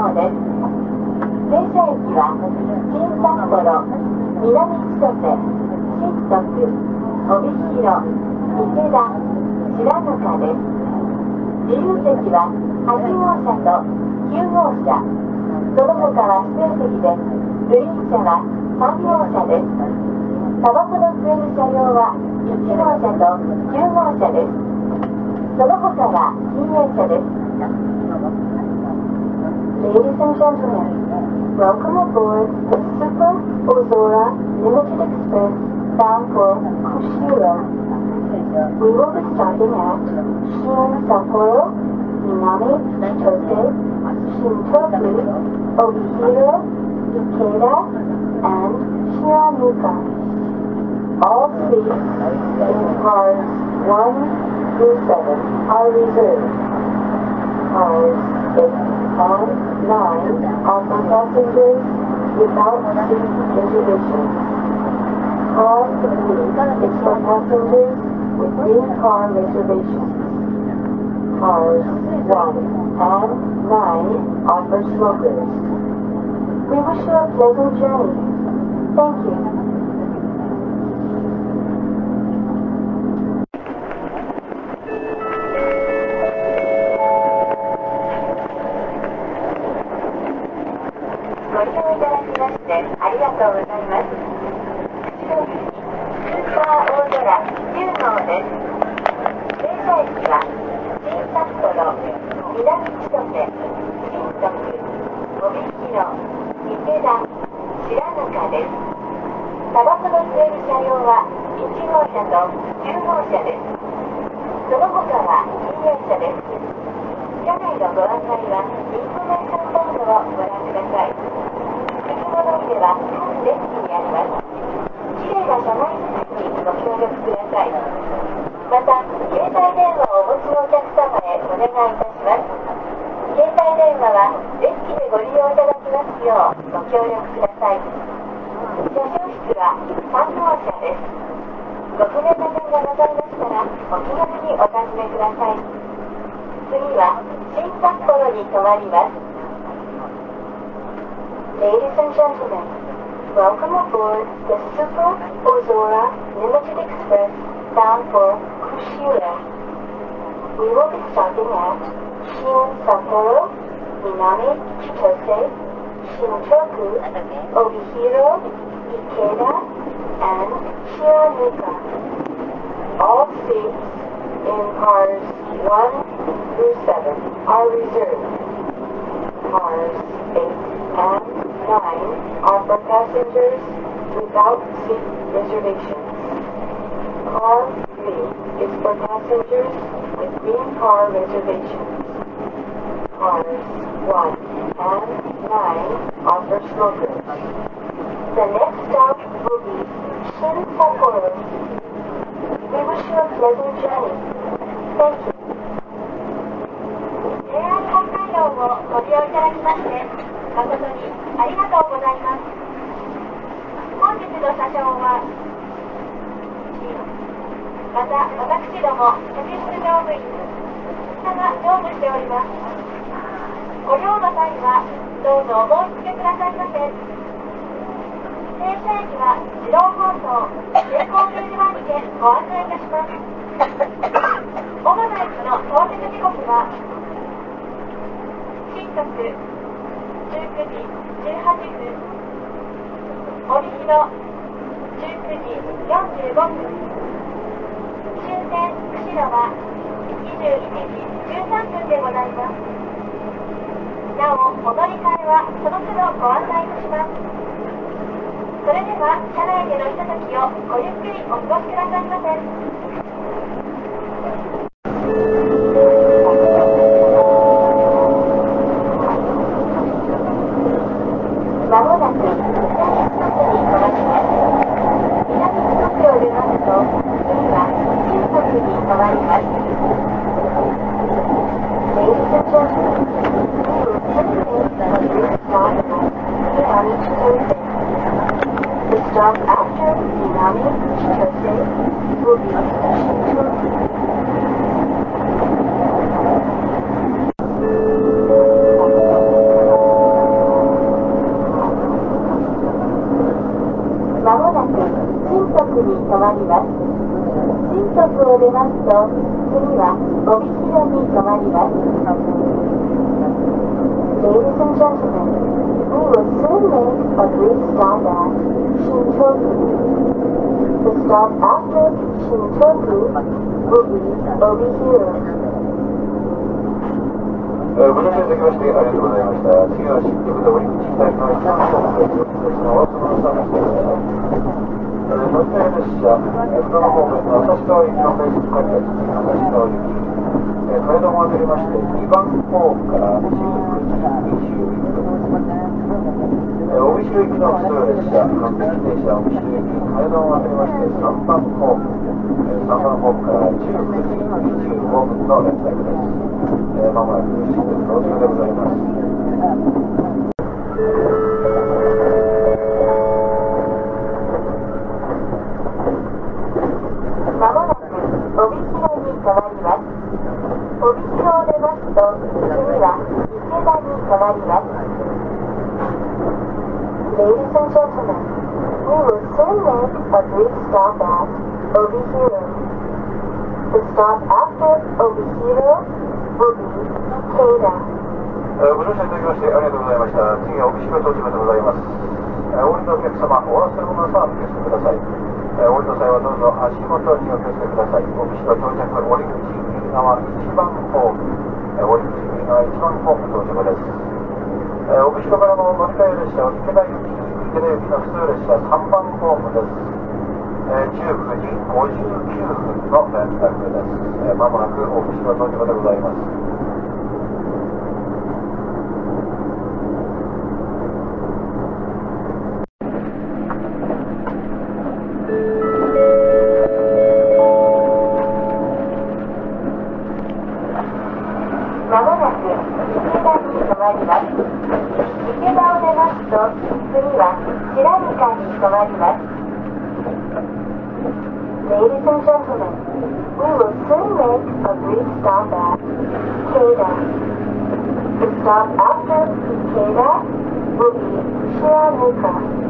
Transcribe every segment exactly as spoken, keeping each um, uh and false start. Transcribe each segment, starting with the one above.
号です。停車駅は新札幌、南千歳、新徳、帯広、池田、白糠です。自由席ははち号車ときゅう号車、その他は指定席で、グリーン車はさん号車です。タバコの吸える車両はいち号車ときゅう号車です。その他は禁煙車です。Ladies and gentlemen, welcome aboard the Super Ozora Limited Express bound for Kushiro. We will be stopping at Shin Sapporo, Minami Chitose, Shintoku, Obihiro, Ikeda, and Shiranuka. All seats in cars one through seven are reserved. Cars eight and nine are for passengers without seat reservations. Car three is for passengers with green car reservations. Cars one and nine are for smokers. We wish you a pleasant journey. Thank you. ご利用いただきましてありがとうございます。スーパー大空きゅう号です。停車駅は新札幌、南千歳、新徳、帯広、池田、白糠です。タバコの吸える車両はいち号車ときゅう号車です。その他は禁煙車です。車内のご案内はインフォメーションボードをご覧ください。次の乗りでは各デッキにあります。きれいな車内作りにご協力ください。また、携帯電話をお持ちのお客様へお願いいたします。携帯電話はデッキでご利用いただきますようご協力ください。車掌室はさん号車です。ご不明な点がございましたらお気軽にお尋ねください。次は新札幌に停まります。Ladies and gentlemen, welcome aboard the Super Ozora Limited Express bound for Kushiro. We will be stopping at Shin Sapporo, Minami Chitose, Shintoku, Obihiro, Ikeda, and Shiranuka. All seats in cars one through seven are reserved. Cars eight and nine are for passengers without seat reservations. Car three is for passengers with green car reservations. Cars one and nine are for smokers. The next stop will be Shin Sapporo. We wish you a pleasant journey. Thank you. ジェイアール 北海道をご利用いただきまして誠にありがとうございます。本日の車掌はまた私ども客室乗務員が乗務しております。ご利用の際はどうぞお申し付けくださいませ。停車駅は自動放送並行掲示板にてご案内いたします。主な駅の到着時刻は新徳じゅうくじじゅうはっぷん、帯広じゅうくじよんじゅうごふん、終点釧路はにじゅういちじじゅうさんぷんでございます。なお、お乗り換えはその都度ご案内いたします。それでは車内でのひとときをごゆっくりお過ごしくださいませ。まもなく南千歳に停まります。南千歳を出ますと次は新徳に停まります。Ladies and gentlemen, we will terminate the first stop at Minami Chitose. The stop after Minami Chitose will be Shintoku. 刻を出ますと、次は帯広に停まります。Ladies and gentlemen, we will soon make a brief stop at Shintoku. The stop after Shintoku will be Obihiro. ご乗車いただきましてありがとうございました。次は新宿で折口北行きの一番ホームです。お忘れ物さんにしてください。乗り換え列車、黒の方面の旭川行きの快速改札、旭川行き、階段を渡りましてにばんホームからじゅうくじにじゅういっぷん。帯広行きの普通列車、各駅停車、帯広行き、階段を渡りましてさんばんホーム、さんばんホームからじゅうくじにじゅうごふんの連絡です。まもなく新宿到着でございます。 まもなく帯広に停まります。帯広を出ますと、次は池田に停まります。Ladies and gentlemen, we will soon make a brief stop at Obihiro. The stop after Obihiro will be Keida. ご乗車いただきましてありがとうございました。次は帯広到着でございます。お降りのお客様、お忘れ物の際はお気をつけください。お降りの際はどうぞ足元にお気をつけください。帯広到着、折口右側いちばんホーム、折口右側いちばんホーム到着です。帯広からの乗り換え列車は池田行き、池田行きの普通列車さんばんホームです。じゅうくじごじゅうきゅうふんの連絡です。まもなく帯広到着でございます。 まもなく池田に停まります。池田を出ますと、次は白糠に停まります。Ladies and gentlemen, we will soon make a brief stop at Keida. The stop after Keida will be Shiranuka.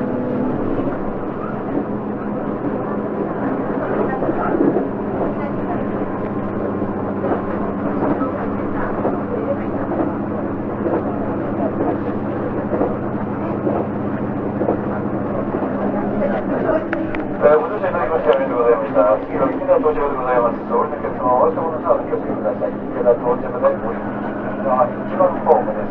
ご乗車いただきましてありがとうございました。次は池田到着でございます。お降りのお客様、お忘れ物の際はお気をつけください。池田到着で折口右側いちばんホームです。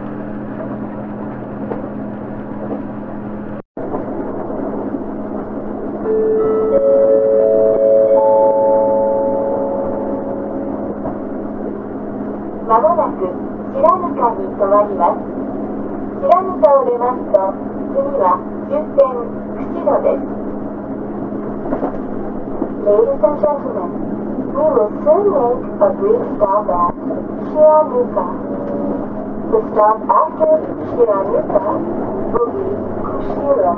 まもなく白糠に停まります。白糠を出ますと、次は終点釧路です。Ladies and gentlemen, we will soon make a brief stop at Shiranuka. The stop after Shiranuka will be Kushiro.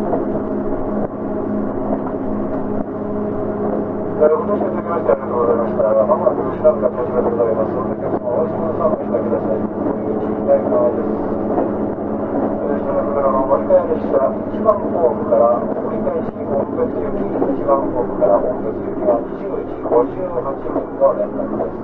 ご乗車いただきましてありがとうございました。まもなく白糠到着でございます。お客様、お忘れ物の際はお控えください。折口左側です。白糠からの乗り換え列車いちばんホームから折り返し本別行きいちばんホームから本別行きはにじゅうじごじゅうはっぷんの連絡です。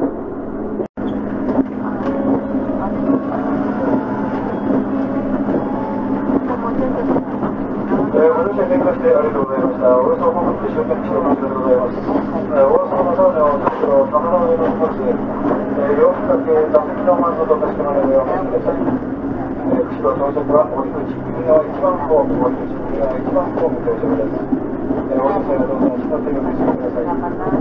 ご乗車いただきましてありがとうございました。およそごふんで終点釧路到着でございます。お忘れ物の際はそろそろ棚の上の荷物、両手掛け座席の満足とかしてもらえるようにしてください。釧路到着は折口右側いちばんホーム、折口右側いちばんホーム到着です。お降りの際はどうぞ足元にお気をつけください。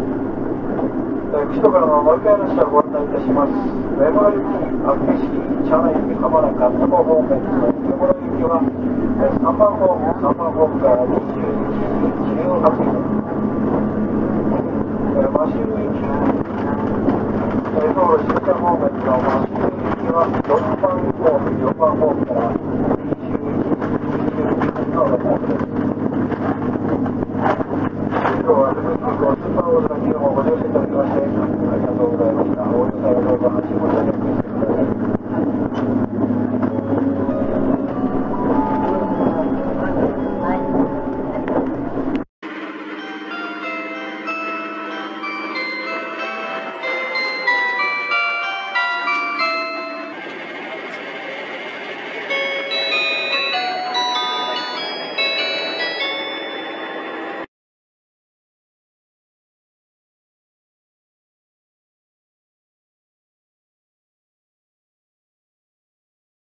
釧路からの乗り換え列車をご案内いたします。目黒行き、厚岸、茶内行き、浜中、多古方面の目黒行きはさんばんホーム、さんばんホームからにじゅういちじじゅうはっぷん。マシュー行き、道路新茶方面のマシュー行きはよんばんホーム、よんばんホームからにじゅういちじじゅうにふんの連絡です。今日は全国空港スーパーオールの機能をご乗車いただきましてありがとうございました。